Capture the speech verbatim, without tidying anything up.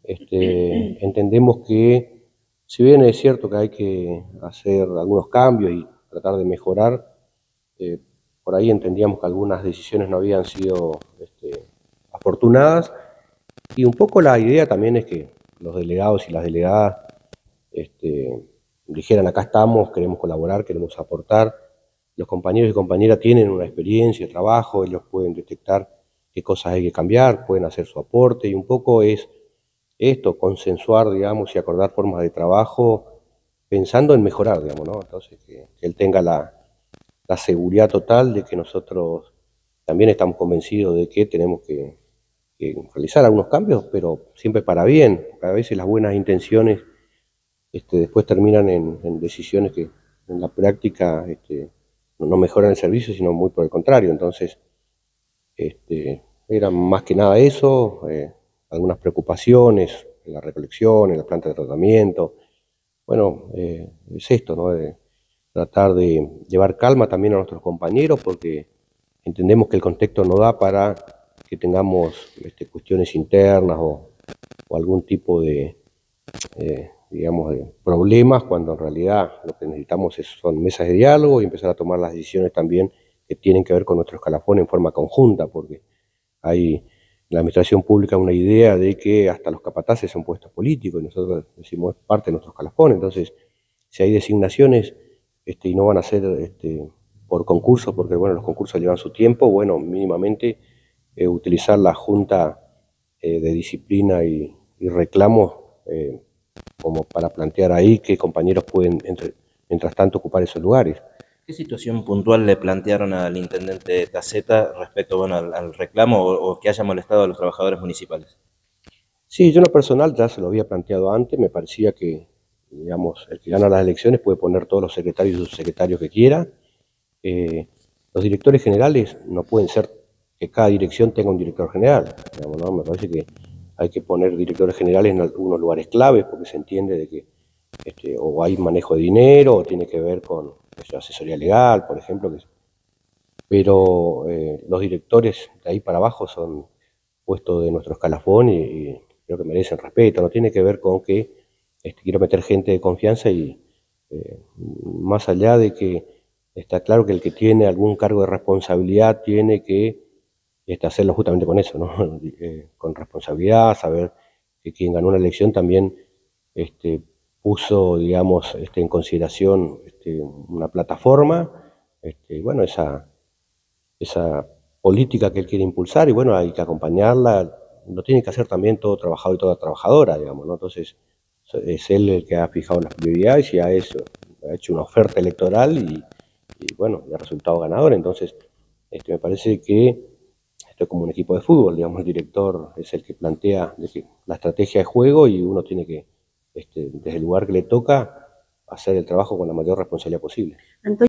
este, entendemos que, si bien es cierto que hay que hacer algunos cambios y tratar de mejorar, eh, por ahí entendíamos que algunas decisiones no habían sido este, afortunadas, y un poco la idea también es que los delegados y las delegadas este, dijeran: acá estamos, queremos colaborar, queremos aportar. Los compañeros y compañeras tienen una experiencia de trabajo, ellos pueden detectar qué cosas hay que cambiar, pueden hacer su aporte, y un poco es esto, consensuar, digamos, y acordar formas de trabajo pensando en mejorar, digamos, ¿no? Entonces, que, que él tenga la, la seguridad total de que nosotros también estamos convencidos de que tenemos que, que realizar algunos cambios, pero siempre para bien. A veces las buenas intenciones este, después terminan en, en decisiones que en la práctica este, no mejoran el servicio, sino muy por el contrario. Entonces, este, era más que nada eso, eh, algunas preocupaciones en la recolección, en la planta de tratamiento. Bueno, eh, es esto, ¿no? De tratar de llevar calma también a nuestros compañeros, porque entendemos que el contexto no da para que tengamos este, cuestiones internas o, o algún tipo de, eh, digamos, de problemas, cuando en realidad lo que necesitamos es, son mesas de diálogo y empezar a tomar las decisiones también que tienen que ver con nuestro escalafón en forma conjunta, porque hay en la administración pública una idea de que hasta los capataces son puestos políticos, y nosotros decimos es parte de nuestro escalafón. Entonces, si hay designaciones este, y no van a ser este, por concursos, porque bueno, los concursos llevan su tiempo, bueno, mínimamente eh, utilizar la Junta eh, de Disciplina y, y Reclamos eh, como para plantear ahí qué compañeros pueden, entre, mientras tanto, ocupar esos lugares. ¿Qué situación puntual le plantearon al intendente Taceta respecto, bueno, al, al reclamo o, o que haya molestado a los trabajadores municipales? Sí, yo en lo personal ya se lo había planteado antes, me parecía que, digamos, el que gana las elecciones puede poner todos los secretarios y subsecretarios que quiera. Eh, los directores generales no pueden ser que cada dirección tenga un director general, digamos, ¿no? Me parece que hay que poner directores generales en algunos lugares claves, porque se entiende de que este, o hay manejo de dinero, o tiene que ver con pues, asesoría legal, por ejemplo, que, pero eh, los directores de ahí para abajo son puestos de nuestro escalafón y, y creo que merecen respeto. No tiene que ver con que este, quiero meter gente de confianza y eh, más allá de que está claro que el que tiene algún cargo de responsabilidad tiene que este, hacerlo justamente con eso, ¿no? eh, con responsabilidad, saber que quien ganó una elección también este, puso, digamos, este, en consideración este, una plataforma, este, y bueno, esa, esa política que él quiere impulsar, y bueno, hay que acompañarla, lo tiene que hacer también todo trabajador y toda trabajadora, digamos, ¿no? Entonces, es él el que ha fijado las prioridades y ha hecho, ha hecho una oferta electoral y, y bueno, y ha resultado ganador. Entonces, este, me parece que esto es como un equipo de fútbol, digamos, el director es el que plantea la estrategia de juego y uno tiene que, este, desde el lugar que le toca, hacer el trabajo con la mayor responsabilidad posible.